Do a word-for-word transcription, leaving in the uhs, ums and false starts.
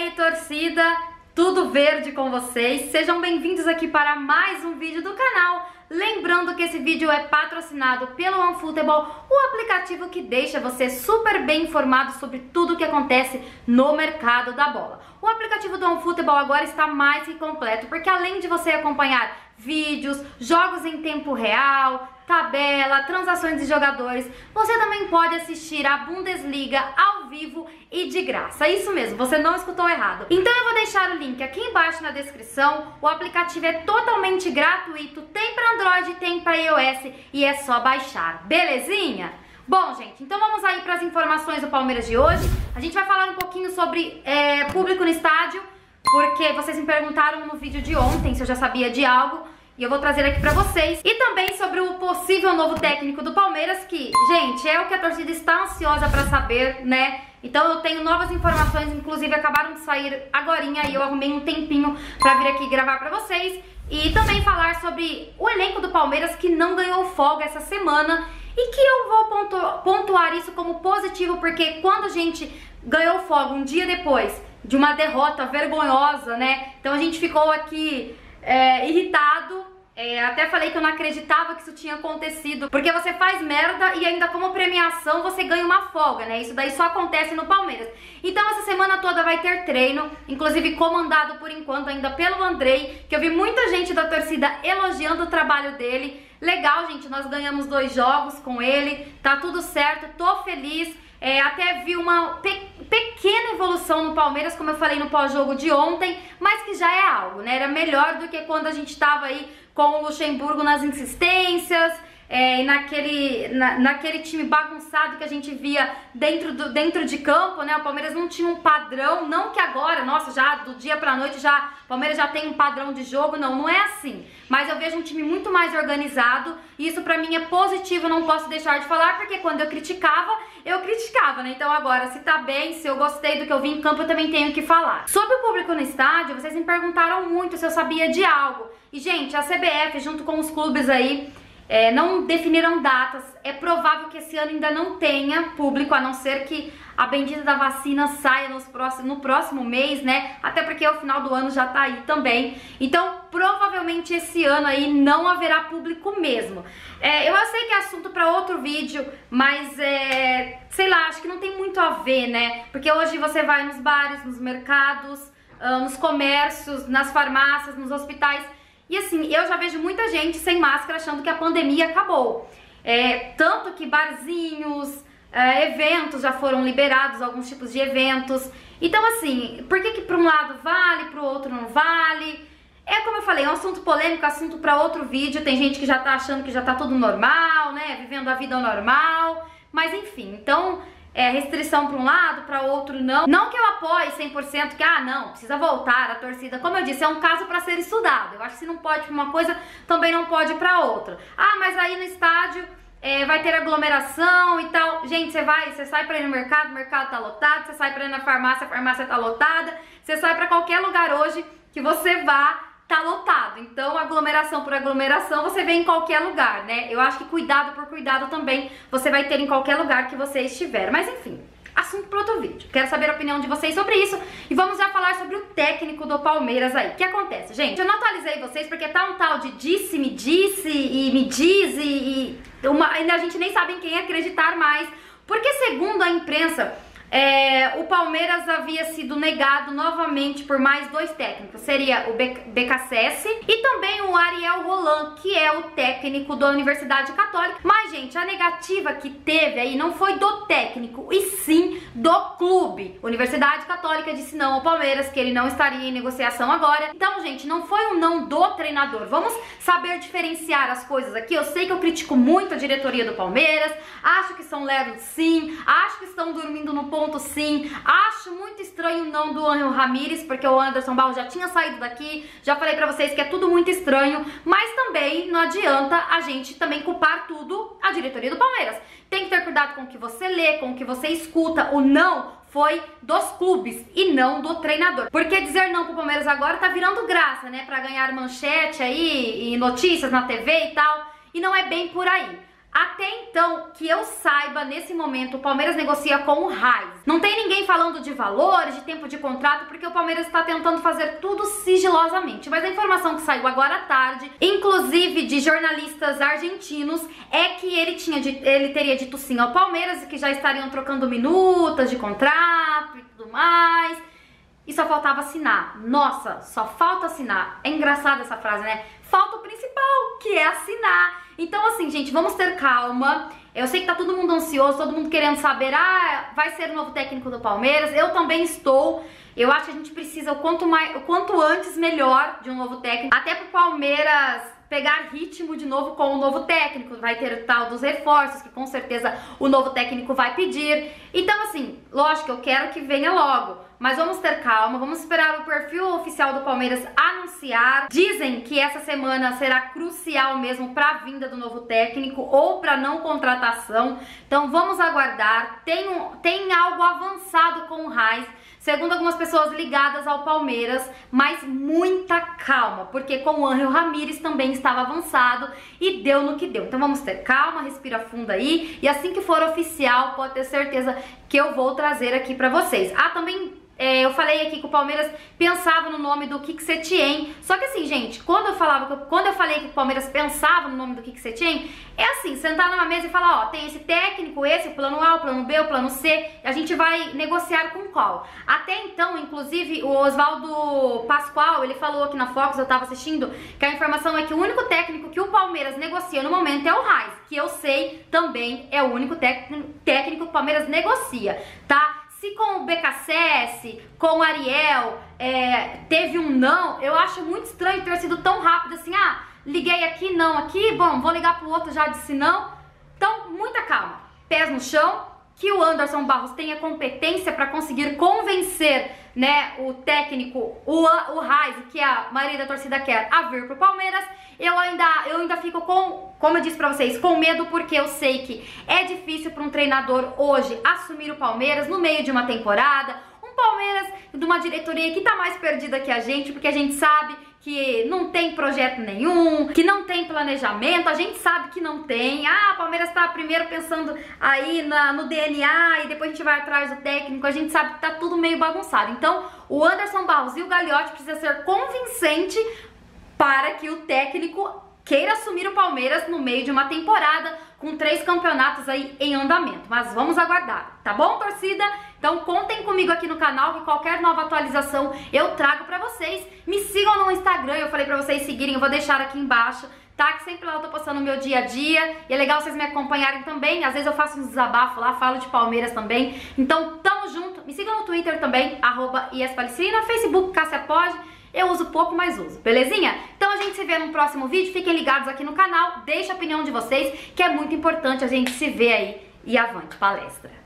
aí, torcida, tudo verde com vocês? Sejam bem-vindos aqui para mais um vídeo do canal. Lembrando que esse vídeo é patrocinado pelo OneFootball, o aplicativo que deixa você super bem informado sobre tudo o que acontece no mercado da bola. O aplicativo do OneFootball agora está mais que completo, porque além de você acompanhar vídeos, jogos em tempo real, tabela, transações de jogadores, você também pode assistir a Bundesliga ao vivo e de graça. Isso mesmo, você não escutou errado. Então eu vou deixar o link aqui embaixo na descrição. O aplicativo é totalmente gratuito, tem para Android, tem para iOS e é só baixar, belezinha? Bom, gente, então vamos aí para as informações do Palmeiras de hoje. A gente vai falar um pouquinho sobre é, público no estádio, porque vocês me perguntaram no vídeo de ontem se eu já sabia de algo, e eu vou trazer aqui pra vocês. E também sobre o possível novo técnico do Palmeiras, que, gente, é o que a torcida está ansiosa pra saber, né? Então eu tenho novas informações, inclusive acabaram de sair agorinha, e eu arrumei um tempinho pra vir aqui gravar pra vocês. E também falar sobre o elenco do Palmeiras, que não ganhou folga essa semana, e que eu vou pontu pontuar isso como positivo, porque quando a gente ganhou folga um dia depois de uma derrota vergonhosa, né? Então a gente ficou aqui é, irritado. É, até falei que eu não acreditava que isso tinha acontecido, porque você faz merda e ainda como premiação você ganha uma folga, né? Isso daí só acontece no Palmeiras. Então essa semana toda vai ter treino, inclusive comandado por enquanto ainda pelo Andrei, que eu vi muita gente da torcida elogiando o trabalho dele. Legal, gente, nós ganhamos dois jogos com ele, tá tudo certo, tô feliz. É, até vi uma pe pequena evolução no Palmeiras, como eu falei no pós-jogo de ontem, mas que já é algo, né? Era melhor do que quando a gente tava aí com o Luxemburgo nas insistências, é, e naquele, na, naquele time bagunçado que a gente via dentro, do, dentro de campo, né? O Palmeiras não tinha um padrão, não que agora, nossa, já do dia pra noite já o Palmeiras já tem um padrão de jogo, não, não é assim. Mas eu vejo um time muito mais organizado, e isso pra mim é positivo, eu não posso deixar de falar, porque quando eu criticava, eu criticava, né? Então agora, se tá bem, se eu gostei do que eu vi em campo, eu também tenho que falar. Sobre o público no estádio, vocês me perguntaram muito se eu sabia de algo. E, gente, a C B F, junto com os clubes aí, É, não definiram datas. É provável que esse ano ainda não tenha público, a não ser que a bendita da vacina saia nos próximos, no próximo mês, né? Até porque o final do ano já tá aí também. Então, provavelmente esse ano aí não haverá público mesmo. É, eu sei que é assunto para outro vídeo, mas é, sei lá, acho que não tem muito a ver, né? Porque hoje você vai nos bares, nos mercados, uh, nos comércios, nas farmácias, nos hospitais. E assim, eu já vejo muita gente sem máscara achando que a pandemia acabou. É, tanto que barzinhos, é, eventos já foram liberados, alguns tipos de eventos. Então assim, por que que para um lado vale, para o outro não vale? É como eu falei, é um assunto polêmico, assunto para outro vídeo. Tem gente que já tá achando que já tá tudo normal, né? Vivendo a vida normal. Mas enfim, então... É, restrição para um lado, para outro não. Não que eu apoie cem por cento que, ah, não, precisa voltar a torcida. Como eu disse, é um caso para ser estudado. Eu acho que se não pode para uma coisa, também não pode para outra. Ah, mas aí no estádio é, vai ter aglomeração e tal. Gente, você vai, você sai para ir no mercado, o mercado tá lotado. Você sai para ir na farmácia, a farmácia tá lotada. Você sai para qualquer lugar hoje que você vá, tá lotado. Então, aglomeração por aglomeração, você vê em qualquer lugar, né? Eu acho que cuidado por cuidado também você vai ter em qualquer lugar que você estiver. Mas enfim, assunto para outro vídeo. Quero saber a opinião de vocês sobre isso. E vamos já falar sobre o técnico do Palmeiras aí. O que acontece, gente? Eu não atualizei vocês porque tá um tal de disse, me disse e me diz e, e uma, a gente nem sabe em quem acreditar mais. Porque segundo a imprensa... É, o Palmeiras havia sido negado novamente por mais dois técnicos. Seria o B K S S e também o Ariel Roland, que é o técnico da Universidade Católica. Mas, gente, a negativa que teve aí não foi do técnico, e sim do clube. A Universidade Católica disse não ao Palmeiras, que ele não estaria em negociação agora. Então, gente, não foi um não do treinador. Vamos saber diferenciar as coisas aqui. Eu sei que eu critico muito a diretoria do Palmeiras, acho que são lerdos sim, acho que estão dormindo no ponto sim, acho muito estranho o não do Ángel Ramírez, porque o Anderson Barros já tinha saído daqui, já falei pra vocês que é tudo muito estranho, mas também não adianta a gente também culpar tudo a diretoria do Palmeiras. Tem que ter cuidado com o que você lê, com o que você escuta. O não foi dos clubes e não do treinador. Porque dizer não pro Palmeiras agora tá virando graça, né? Pra ganhar manchete aí e notícias na T V e tal. E não é bem por aí. Até então, que eu saiba, nesse momento, o Palmeiras negocia com o Raiz. Não tem ninguém falando de valores, de tempo de contrato, porque o Palmeiras está tentando fazer tudo sigilosamente. Mas a informação que saiu agora à tarde, inclusive de jornalistas argentinos, é que ele, tinha, ele teria dito sim ao Palmeiras e que já estariam trocando minutas de contrato e tudo mais. E só faltava assinar. Nossa, só falta assinar. É engraçada essa frase, né? Falta o principal, que é assinar. Então, assim, gente, vamos ter calma. Eu sei que tá todo mundo ansioso, todo mundo querendo saber, ah, vai ser o novo técnico do Palmeiras. Eu também estou. Eu acho que a gente precisa o quanto, mais, o quanto antes melhor de um novo técnico. Até pro Palmeiras pegar ritmo de novo com o novo técnico. Vai ter o tal dos reforços, que com certeza o novo técnico vai pedir. Então, assim, lógico, eu quero que venha logo. Mas vamos ter calma, vamos esperar o perfil oficial do Palmeiras anunciar. Dizem que essa semana será crucial mesmo para a vinda do novo técnico ou para não contratação. Então vamos aguardar. Tem, um, tem algo avançado com o Raiz, segundo algumas pessoas ligadas ao Palmeiras, mas muita calma, porque com o Ángel Ramírez também estava avançado e deu no que deu. Então vamos ter calma, respira fundo aí, e assim que for oficial, pode ter certeza que eu vou trazer aqui para vocês. Ah, também... É, eu falei aqui que o Palmeiras pensava no nome do Kik Setien. Só que assim, gente, quando eu falava, quando eu falei que o Palmeiras pensava no nome do Kik Setien, é assim, sentar numa mesa e falar, ó, tem esse técnico, esse, o plano A, o plano B, o plano C, a gente vai negociar com qual? Até então, inclusive, o Oswaldo Pascoal, ele falou aqui na Fox, eu tava assistindo, que a informação é que o único técnico que o Palmeiras negocia no momento é o Raiz, que eu sei também é o único técnico, técnico que o Palmeiras negocia, tá? Se com o B K S S, com o Ariel, é, teve um não, eu acho muito estranho ter sido tão rápido assim, ah, liguei aqui, não aqui, bom, vou ligar pro outro, já disse não. Então, muita calma, pés no chão, que o Anderson Barros tenha competência para conseguir convencer, né, o técnico, o, o Raiz, que a maioria da torcida quer, a vir pro Palmeiras. Eu ainda, eu ainda fico com, como eu disse pra vocês, com medo, porque eu sei que é difícil para um treinador hoje assumir o Palmeiras no meio de uma temporada. Um Palmeiras de uma diretoria que tá mais perdida que a gente, porque a gente sabe que não tem projeto nenhum, que não tem planejamento, a gente sabe que não tem. Ah, o Palmeiras tá primeiro pensando aí na, no D N A e depois a gente vai atrás do técnico, a gente sabe que tá tudo meio bagunçado. Então, o Anderson Barros e o Gagliotti precisa ser convincente para que o técnico queira assumir o Palmeiras no meio de uma temporada com três campeonatos aí em andamento. Mas vamos aguardar, tá bom, torcida? Então contem comigo aqui no canal que qualquer nova atualização eu trago pra vocês. Me sigam no Instagram, eu falei pra vocês seguirem, eu vou deixar aqui embaixo, tá? Que sempre lá eu tô postando o meu dia a dia e é legal vocês me acompanharem também. Às vezes eu faço uns desabafos lá, falo de Palmeiras também. Então tamo junto, me sigam no Twitter também, arroba iespalicina, Facebook Cássia Pode. Eu uso pouco, mas uso, belezinha? Então a gente se vê no próximo vídeo, fiquem ligados aqui no canal, deixa a opinião de vocês, que é muito importante a gente se ver aí. E avante palestra!